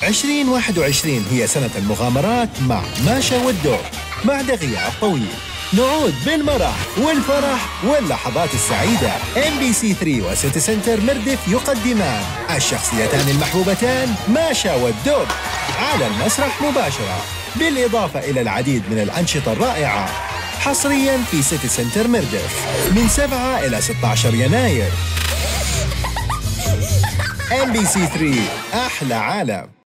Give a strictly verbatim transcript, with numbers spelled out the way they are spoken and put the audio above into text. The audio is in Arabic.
عشرين واحد وعشرين هي سنة المغامرات مع ماشا والدور. بعد غياب طويل نعود بالمرح والفرح واللحظات السعيدة. إم بي سي ثري وسيتي سنتر مردف يقدمان الشخصيتان المحبوبتان ماشا والدور على المسرح مباشرة، بالإضافة إلى العديد من الأنشطة الرائعة، حصرياً في سيتي سنتر مردف من سبعة إلى ستة عشر يناير. إم بي سي ثري أحلى عالم.